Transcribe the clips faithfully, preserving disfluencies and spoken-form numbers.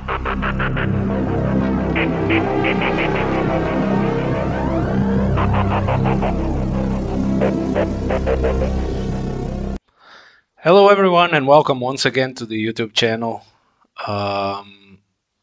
Hello everyone and welcome once again to the YouTube channel. Um,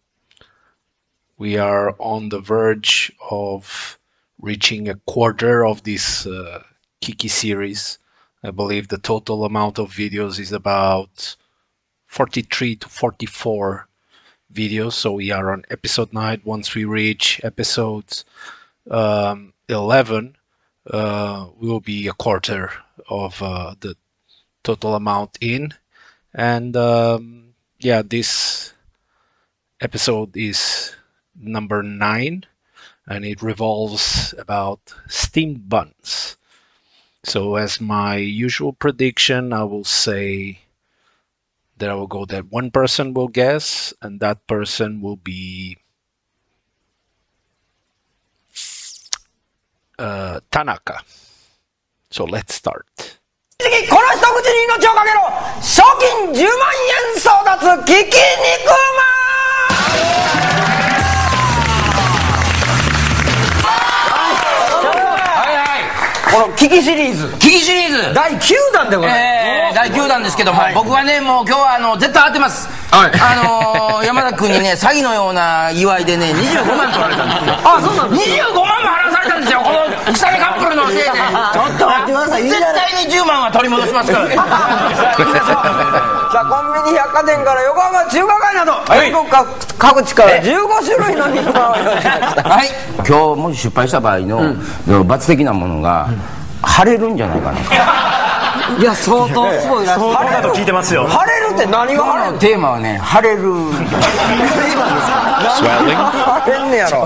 we are on the verge of reaching a quarter of this uh, Kiki series. I believe the total amount of videos is about forty-three to forty-four videos, so we are on episode nine. Once we reach episode um, eleven, uh, we will be a quarter of uh, the total amount in, and um, yeah, this episode is number nine, and it revolves about steamed buns. So as my usual prediction, I will say that I will go that one person will guess, and that person will be uh, Tanaka. So let's start. この一口に命をかけろ賞金じゅうまんえん争奪キキ肉まはいはいこのキキシリーズキキシリーズだいきゅうだんでございます、えー、だいきゅうだんですけども、はい、僕はねもう今日はあの絶対当てます、はい、あのー、山田君にね詐欺のような祝いでねにじゅうごまん取られたんですよあ、そうなんですにじゅうごまんも払わされたんですよこの草根カップルのせいでちょっと待ってください絶対にじゅうまんは取り戻しますからねさあコンビニ百貨店から横浜中華街など全国各地からじゅうごしゅるいの肉まんを用意しましたはい今日もし失敗した場合の罰的なものが晴れるんじゃないかないや相当すごいらしい晴れると聞いてますよ晴れるって何が晴れるテーマはね晴れる晴れんねやろ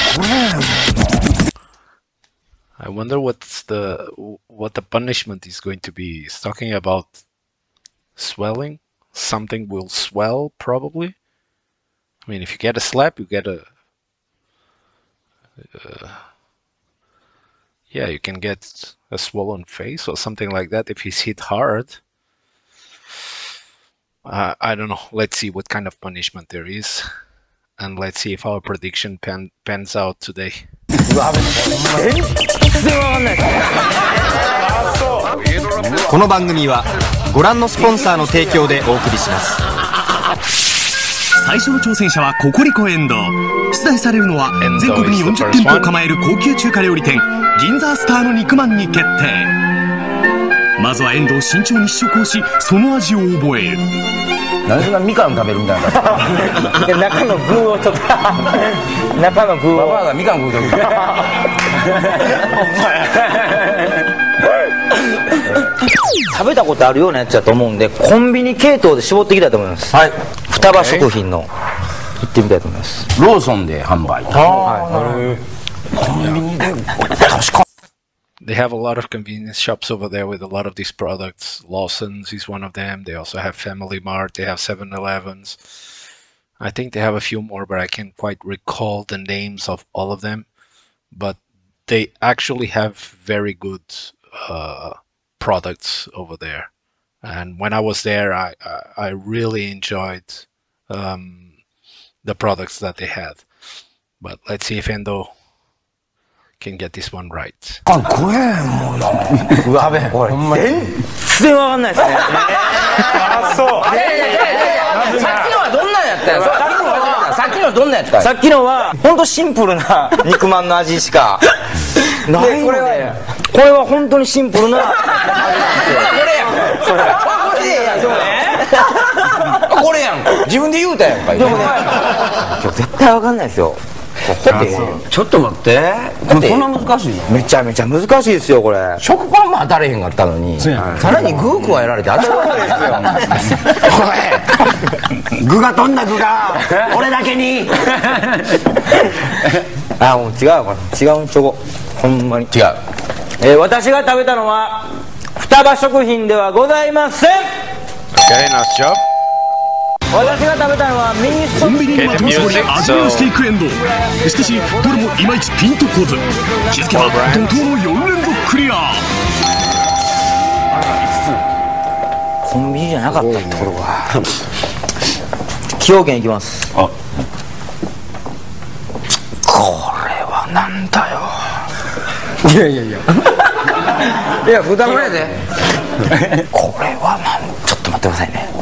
I wonder what's the what the punishment is going to be. He's talking about swelling. Something will swell, probably. I mean, if you get a slap, you get a. Uh, yeah, you can get a swollen face or something like that if he's hit hard. Uh, I don't know. Let's see what kind of punishment there is, and let's see if our prediction pan, pans out today. この番組はご覧のスポンサーの提供でお送りします。 最初の挑戦者はココリコ遠藤。出題されるのは全国によんじゅってんぽを構える高級中華料理店銀座スターの肉まんに決定。まずは遠藤慎重に試食をしその味を覚える。 なんでそんなみかん食べるみたいな中の具をちょっと中の具をババアがみかん食うとる食べたことあるようなやつだと思うんでコンビニ系統で絞っていきたいと思います。はい双葉食品の行ってみたいと思います。ローソンで販売。はい。コンビニで確か They have a lot of convenience shops over there with a lot of these products. Lawson's is one of them. They also have Family Mart. They have seven elevens. I think they have a few more, but I can't quite recall the names of all of them. But they actually have very good uh, products over there. And when I was there, I, I, I really enjoyed um, the products that they had. But let's see if Endo can get this one right. あ、怖えもうな。うわべ、これ全然わかんないですね。あ、そう。いやいやいやいや。さっきのはどんなんやったよ。さっきのはどんなんやった。さっきのは本当シンプルな肉まんの味しか。ないので。これは本当にシンプルな味なんですよ。これやん。それ。これやん。そうね。これやん。自分で言うたやんか。でもね、今日絶対わかんないですよ。だってちょっと待ってそんな難しいのめちゃめちゃ難しいですよこれ食パンも当たれへんかったのにさらに具加えられて当たらないですよおい具がどんな具が俺だけにあもう違うこれ違うんちょこほんまに違う、えー、私が食べたのは双葉食品ではございません Okay, nice job. 私が食べたのはミニストコンビニの的を絞り味見をしていく遠藤。しかしどれもいまいちピンとこず気づけば怒涛のよん連続クリア。 コンビニじゃなかったってことか崎陽軒いきます。あ、これはなんだよ。いやいやいやいや豚まやでこれはなんちょっと待ってくださいね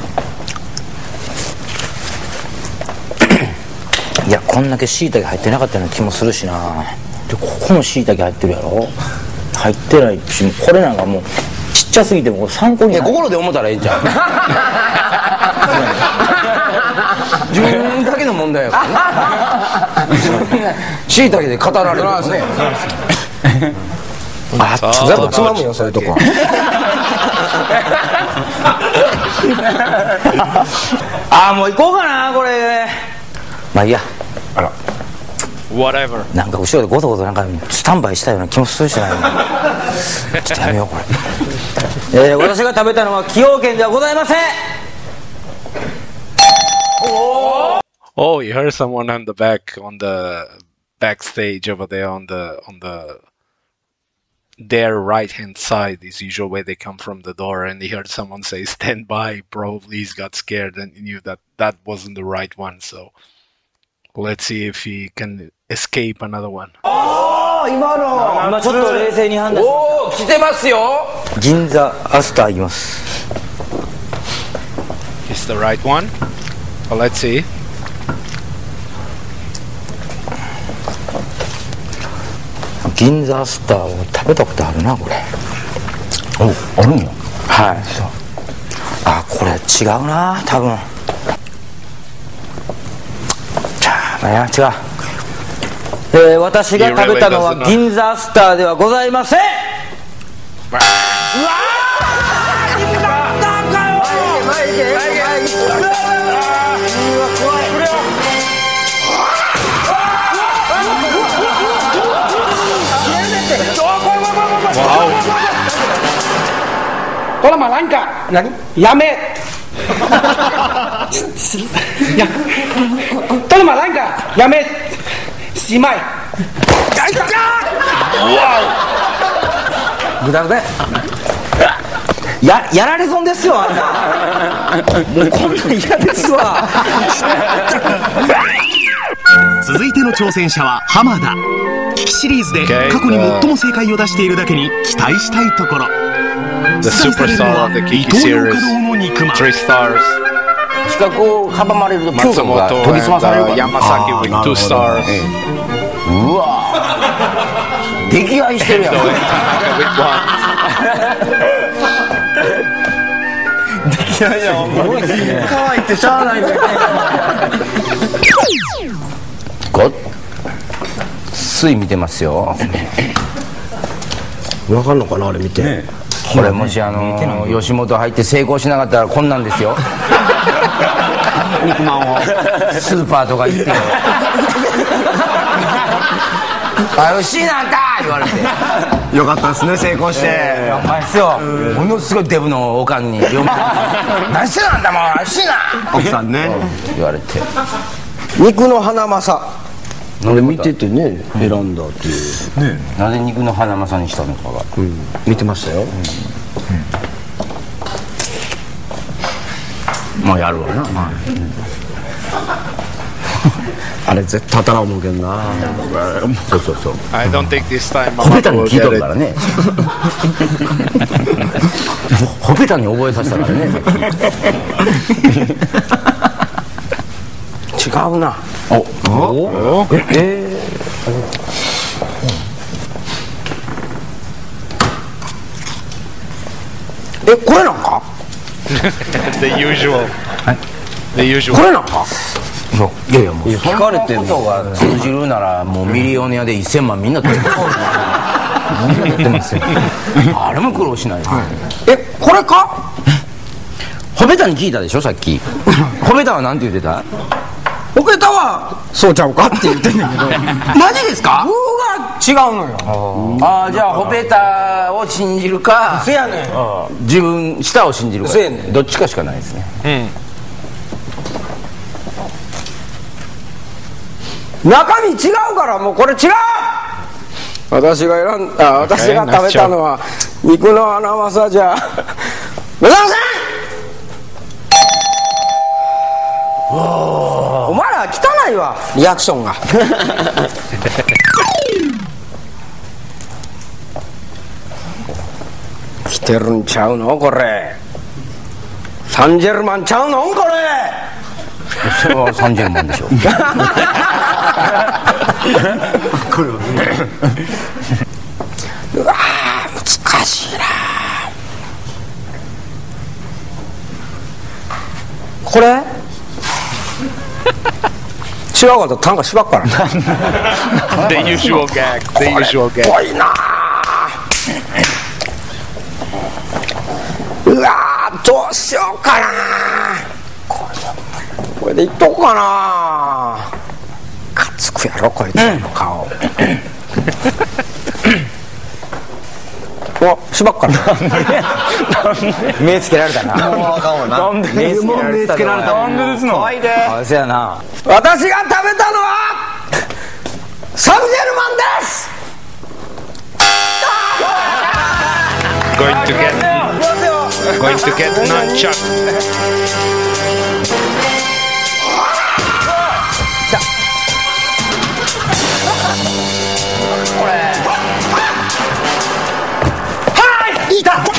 いやこんだけしいたけ入ってなかったような気もするしな。でここもしいたけ入ってるやろ。入ってないしこれなんかもうちっちゃすぎても参考になる。心で思ったらええんちゃう自分だけの問題やからねしいたけで語られるのねあっちょっとつまむよそういうとこああもう行こうかなこれ。まあいいや。あら Whatever。 なんか後ろでゴソゴソなんかスタンバイしたような気もするしないちょっとやめようこれえー、私が食べたのは崎陽軒ではございません。 Oh, you heard someone on the back, on the backstage over there, on the on the their right hand side is usually where they come from the door, and he heard someone say stand by. Probably he's got scared and he knew that that wasn't the right one. So let's see if he can escape another one. おー今の今ちょっと冷静に判断。おお来てますよ。銀座アスターいきます。 Is the right one? Well, let's see. 銀座スターを食べたことあるなこれ。おあるんや。はい。あこれ違うな多分。じゃあいや違う。えー、私が食べたのは銀座スターではございません。うわー銀座スターかよ。前行け前行け前行け。うわ怖い。 Tolong malangka, nani? Yamet. Ya. Tolong malangka, yamet. Simai. Wow. ぐだぐだ。ややられ損ですよあんな。もうこんなん嫌ですわ。 続いての挑戦者は浜田。キキシリーズで過去に最も正解を出しているだけに期待したいところ。 The superstar of the Kiki series, three stars. 資格を阻まれると嗅覚が研ぎ澄まされるから。 Yamasaki with two stars. うわ溺愛してるやん。溺愛やん。可愛いってしゃあないんだよ。ごっつい見てますよ。 わかんのかなあれ見て。 これもしあの吉本入って成功しなかったらこんなんですよ。肉まんをスーパーとか行ってあよしいなあんた言われてよかったですね成功して。 やっぱりですよ。ものすごいデブのおかんに「何してなんだもうしいな」 奥さんね言われて。 肉のハナマサあれ見ててね選んだっていうね。 なぜ肉のハナマサにしたのかが見てましたよ。 もうやるわな。 あれ絶対当たらん思うけどな。そうそうそう。 I don't think this time ほべた Mamato に will 聞いと get るから it. ね。ほべたに覚えさせたからね。 違うな。 おおえええこれなんか The usual. The usual. これなんかいやいやもう聞かれてることが通じるならもうミリオネアでいっせんまんみんな取ってますよ。あれも苦労しない。えこれかほべたに聞いたでしょさっき。ほべたはなんて言ってた。ほべたはそうちゃうかって言ってんだけどマジですか。 具が違うのよ。 ああじゃあほべたを信じるかせやねん。 自分舌を信じるかせやねん。 どっちかしかないですね。 中身違うからもうこれ違う。私が選んだ私が食べたのは肉のハナマサじゃございません。 お前ら汚いわリアクションが来てるんちゃうのこれサンジェルマンちゃうのこれそれはサンジェルマンでしょこれはうわ難しいなこれ違うかと単価しばっから The usual gag. The usual gag. 怖いなうわーどうしようかなこれでいっとこうかなかつくやろこいつの顔、おしばっから目つけられたなもうあかんわな目つけられたなんでですの怖いであせやな私が食べたのはサンジェルマンです Going to get going to get nunchuck. いった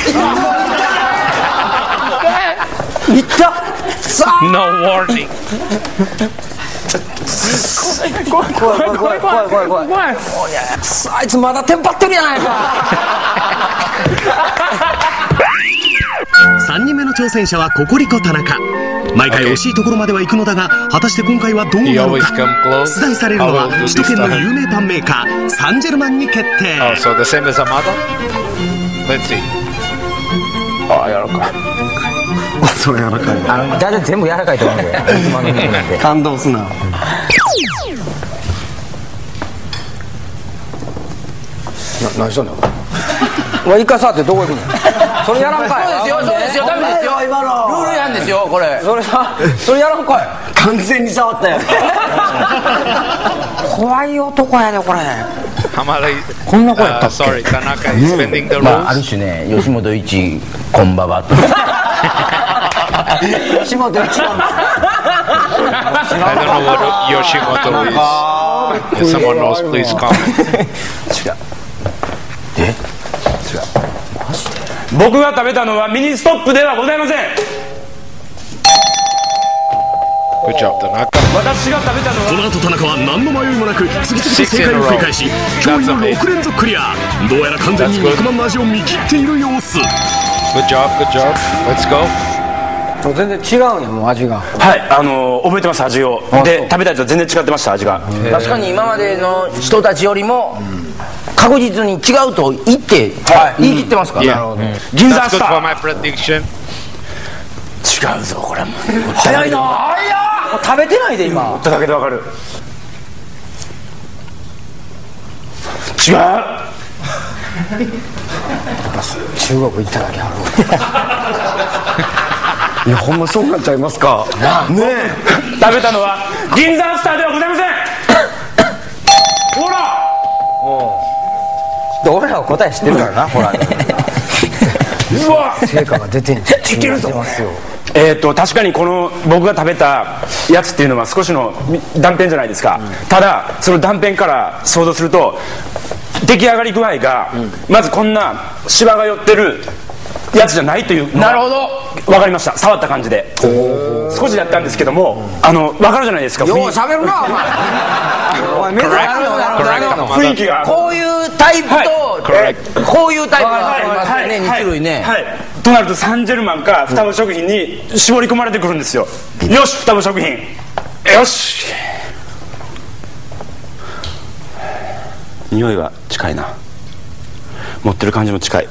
いったさあ No warning. 怖い怖い怖い怖い怖い怖い怖い怖いあいつまだテンパってるやないかさんにんめの挑戦者はココリコ田中。毎回惜しいところまでは行くのだが、果たして今回はどうなのか。出題されるのは首都圏の有名パンメーカーサンジェルマンに決定。 Oh, so the same as Amado? Let's see. ああ柔らかいそれ柔らかいあの大体全部柔らかいと思うんで感動すな何しとんねんお前一回触ってどこ行くのそれやらんかいそうですよそうですよダメですよルールやんですよこれそれさそれやらんかい完全に触ったよ怖い男やでこれ Amado, こんな声やったっ uh, け sorry, Tanaka is bending the まあある rules. 種ね吉本一こんばばと吉本一番 I don't know what Yoshimoto is. If someone knows, please comment. 違うえ僕が食べたのはミニストップではございません Good job, Tanaka. 私が食べたのはこの後田中は何の迷いもなく次々と正解を繰り返し驚異のろく連続クリア。どうやら完全に肉まんの味を見切っている様子。 Good job, good job. Let's go. 全然違うんやもう味がはいあのー覚えてます味をで食べたやつは全然違ってました味が確かに今までの人たちよりも確実に違うと言って言い切ってますから Yeah. 銀座 That's ス good タ for ー my prediction. 違うぞこれも早いな早い食べてないで今言っただけでわかる違う中国行っただけあるいやほんまそうなっちゃいますかねえ食べたのは銀座スターではございませんほら俺らは答え知ってるからなほらうわ成果が出てんじゃんいけるぞえー、と確かにこの僕が食べたやつっていうのは少しの断片じゃないですか、うん、ただその断片から想像すると出来上がり具合が、うん、まずこんなシワが寄ってるやつじゃないというのがなるほど分かりました触った感じで少しだったんですけども、うん、あの分かるじゃないですかよう喋るなお前お前目覚め雰囲気がこういうタイプと、はい、こういうタイプがありますよね、に種類ね、 はいはい、となるとサンジェルマンか双葉食品に絞り込まれてくるんですよ、うん、よし双葉食品よし匂いは近いな持ってる感じも近い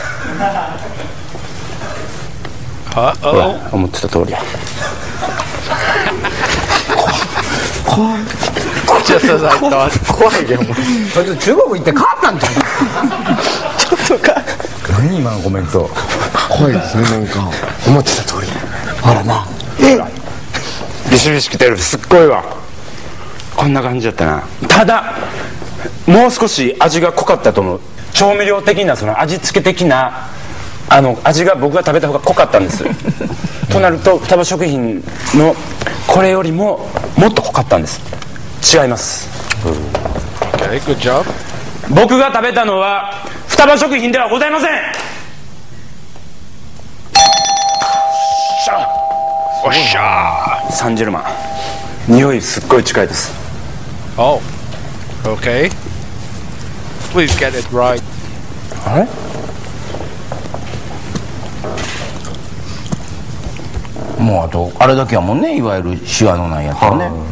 ほら思ってた通りや怖い Just as I thought. 怖いでお前そいつ中国行って変わったんじゃんちょっとか何今のコメント怖いですねなんか思ってた通りほらなビシビシきてるすっごいわこんな感じだったなただもう少し味が濃かったと思う調味料的なその味付け的なあの味が僕が食べた方が濃かったんですとなると双葉食品のこれよりももっと濃かったんです。違います。 Okay, good job. 僕が食べたのは双葉食品ではございません。 おっしゃー。 サンジェルマン匂いすっごい近いです。 Oh, okay. Please get it right. あれもうあとあれだけやもんね、いわゆるシワのないやつはね。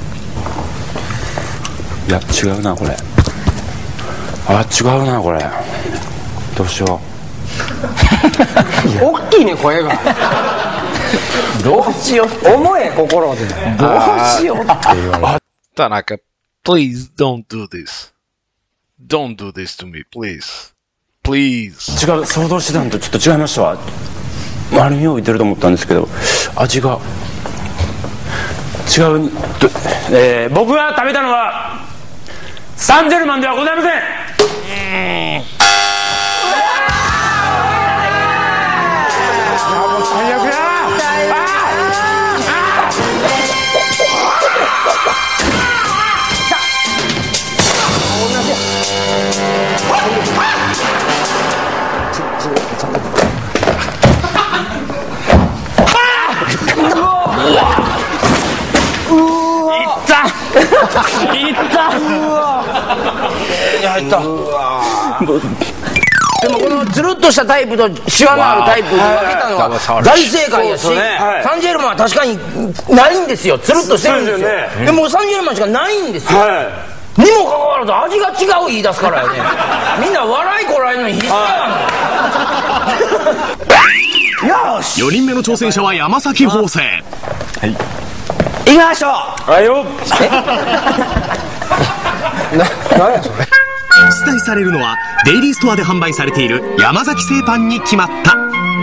いや違うなこれ。あ違うなこれ。どうしよう大きいね声がどうしよう思え心でどうしようって言われる。 Tanaka, please don't do this. Don't do this to me, please. Please. 違う、想像してたのとちょっと違いましたわ。丸みを置いてると思ったんですけど味が違う。えー、僕が食べたのはサンジェルマンではございません。もう最悪や。いった入った。でもこのつるっとしたタイプとシワのあるタイプに分けたのは大正解やし、サンジェルマンは確かにないんですよ。つるっとしてるんですよ。でもサンジェルマンしかないんですよ。にもかかわらず味が違う言い出すからやね。みんな笑いこらえるのに必死やん。よし、 よにんめの挑戦者は山崎邦生。 はい、行きましょう。 はいよ。 何やそれ。 出題されるのはデイリーストアで販売されている山崎製パンに決まった。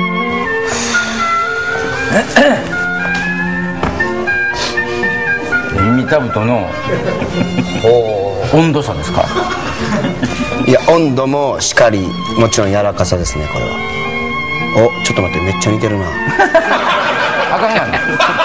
耳たぶとの温度差ですか。 いや温度もしかり、もちろん柔らかさですね。これはおちょっと待って、めっちゃ似てるな。 あかんやん。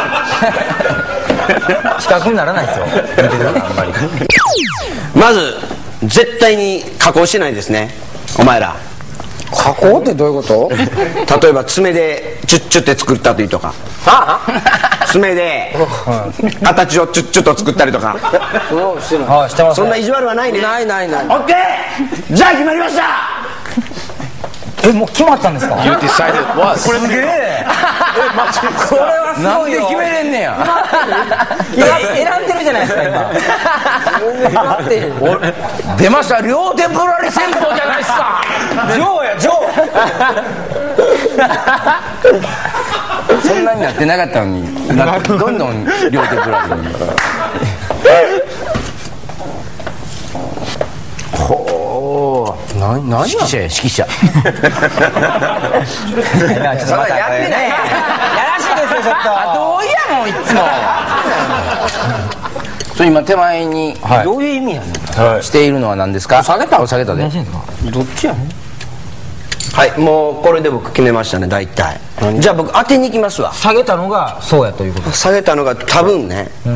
比較にならないですよ。似てるあんまり。 まず絶対に加工しないですね、お前ら。 加工ってどういうこと？ 例えば爪でチュッチュって作ったというとか、爪で形をチュッチュと作ったりとか。そんな意地悪はないね。 ないないない。 オッケー、じゃあ決まりました。 え、もう決まったんですか？ You decided what? これすげえ。これはすごいよ。なんで決めれんねや。選んでるじゃないですか今。待って出ました、両手ぶられ戦法じゃないですか。ジョーやジョー。そんなになってなかったのに、なってどんどん両手ぶられに。ほう、な、何や。指揮者や指揮者。そんなやってない。やらしいですよちょっと。あ、どういやもういつも。それ今手前にどういう意味やねん。しているのは何ですか。下げた。下げたで。どっちやねん。 はい、もうこれで僕決めましたね、大体。じゃあ僕当てに行きますわ。 下げたのがそうやということ。 下げたのが多分ね、うん、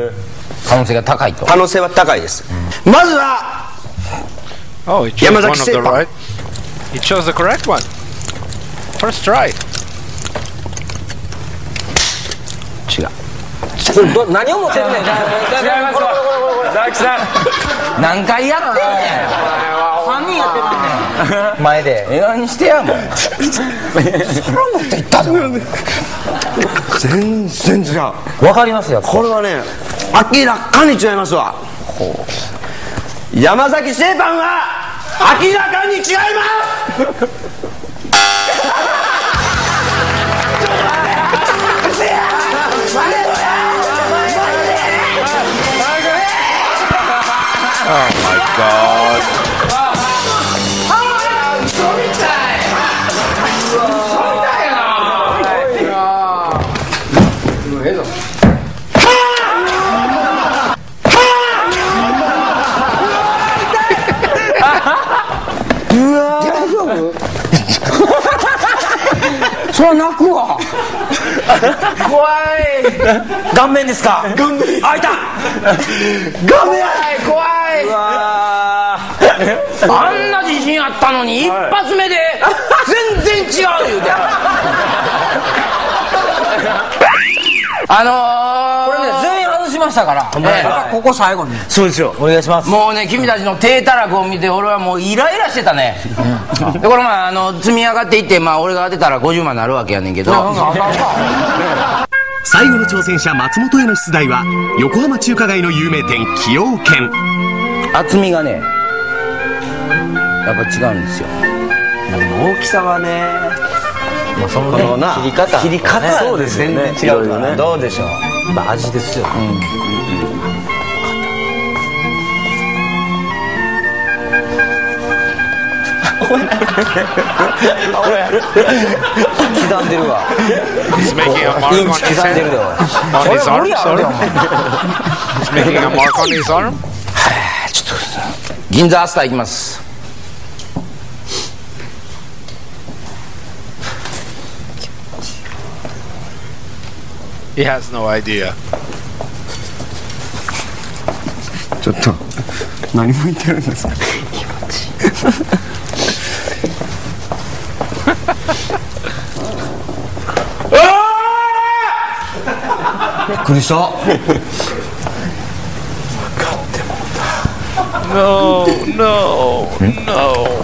可能性が高いと。 可能性は高いです。まずは Oh, he chose 山 one 崎 of 製 the パン。 right. He chose the correct one. First try. 違う。何を持ってるねん。違いますわ。 ザキさん。何回やってんねん。さんにんやってるねん。前で。え、何してやもん。それ持っていったの。 全然違う。 わかりますよ。 これはね、明らかに違いますわ。山崎製パンは明らかに違います。 Oh my god. うわー、大丈夫？ それは泣くわ。怖い。顔面ですか。顔面。あ、いた。顔面。怖い。うわあんな自信あったのに一発目で全然違う言うて。あのー、これね全員外しましたから、えー、ここ最後にそうですよ、 お願いします。もうね君たちの低たらくを見て俺はもうイライラしてたね、うん、でこれまああの積み上がっていって、まあ俺が当てたらごじゅうまんになるわけやねんけど、 最後の挑戦者松本への出題は横浜中華街の有名店崎陽軒。 厚みがねやっぱ違うんですよ。 でも大きさはね、まあそのね切り方切り方そうですよね、 違うからどうでしょう。 まあ味ですよ。刻んでるわ。 He's making a mark on his hand. On his arm, sorry. He's making a mark on his arm. ちょっと銀座アスター行きます。 He has no idea. ちょっと何も言ってるんですか。 びっくりした。 No, no, no.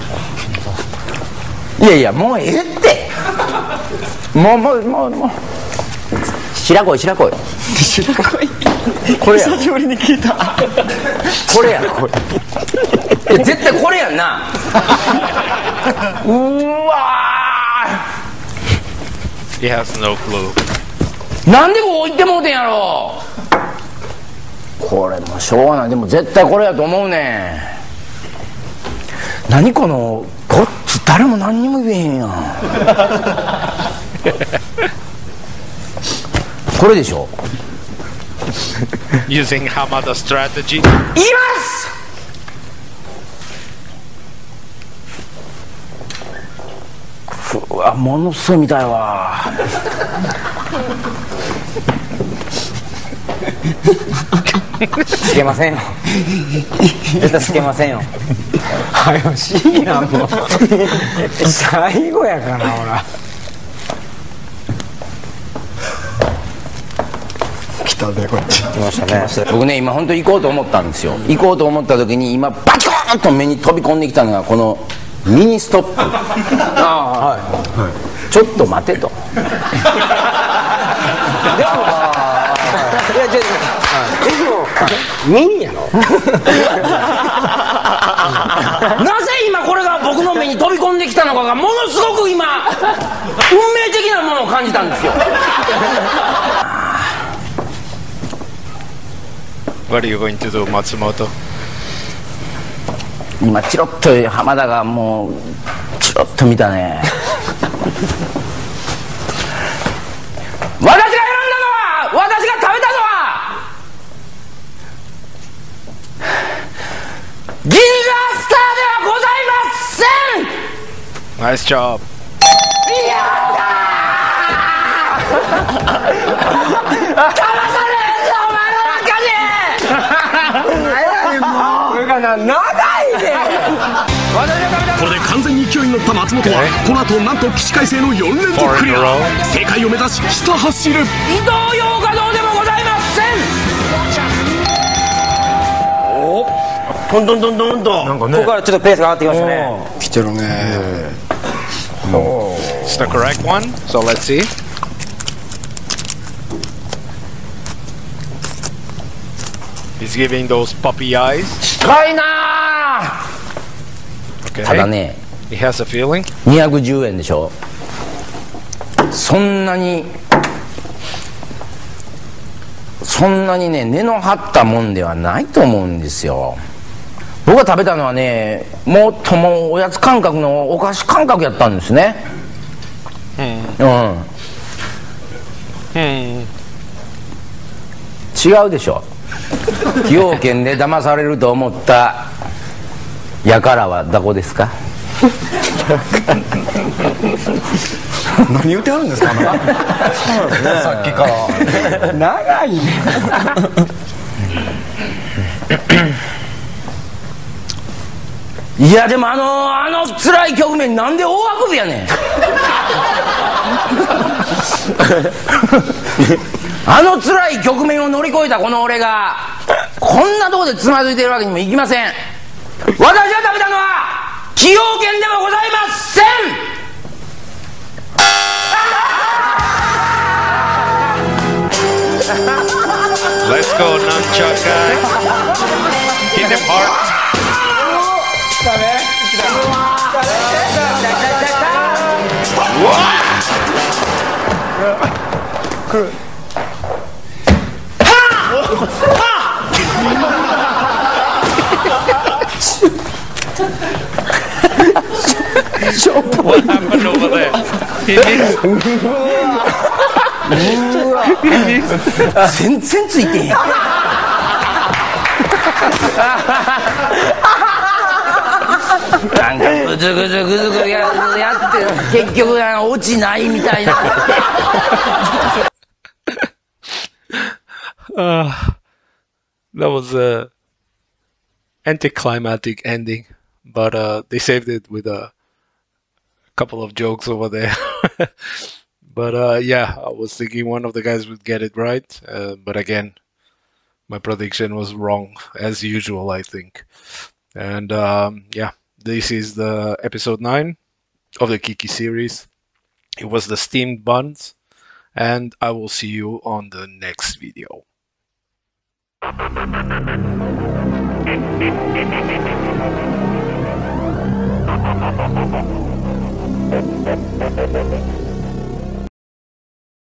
いやいやもうええってもうもうもうもう白子白子白子これや久しぶりに聞いた。 これやこれ絶対これやんな。うわ He has no clue. なんでこう置いてもうてんやろ。これもしょうがない。でも絶対これやと思うねん。何このこっち誰も何にも言えへんやん。これでしょ。 Using Hamada strategy. 言います。うわものすごいみたいわ。つけませんよ。絶対つけませんよ。 早しいなもう。最後やからほら。来たでこっち。来ましたね。 僕ね今本当行こうと思ったんですよ。行こうと思った時に今バキコーンと目に飛び込んできたのがこのミニストップ。ああ、はいはい、ちょっと待てと。でもいやじゃあミニやろ。なぜ今これが僕の目に飛び込んできたのかがものすごく今運命的なものを感じたんですよ。 What are you going to do, Matsumoto? 今チロッと浜田がもうチロッと見たね。私が選んだのは私が食べたのは銀座スターではございません。 Nice job. やったー。騙されんぞお前の中に。これがな長いね。 これで完全に勢いに乗った松本はこの後なんと起死回生のよん連続クリア。正解を目指しひた走る。 伊藤洋華堂でもございません。おトントントントンとなんかね、ここからちょっとペースが上がってきましたね。 来てるね。 It's the correct one, so let's see. He's giving those puppy eyes. 近いなー。 Okay. ただね He has a feeling. にひゃくじゅうえんでしょ。そんなにそんなにね根の張ったもんではないと思うんですよ。僕が食べたのはねもっともうおやつ感覚のお菓子感覚やったんですね。うん、うん、違うでしょ。崎陽軒で騙されると思った輩はどこですか。 何言ってはるんですか。そうですね。さっきから長いね。 いやでもあのあの辛い局面なんで大あくびやねん。あの辛い局面を乗り越えたこの俺がこんなとこでつまずいてるわけにもいきません。私が食べたのは崎陽軒ではございません。 Let's go, nunchuck guy. Hit him hard. What happened over there? He missed. 全然ついてへん。なんかぐずぐずぐずぐずやって結局落ちないみたいな。 uh, that was a anticlimactic ending, but uh, they saved it with a couple of jokes over there. But uh, yeah, I was thinking one of the guys would get it right, uh, but again, my prediction was wrong as usual, I think. And um, yeah, this is the episode nine of the Kiki series. It was the steamed buns, and I will see you on the next video. Thank you.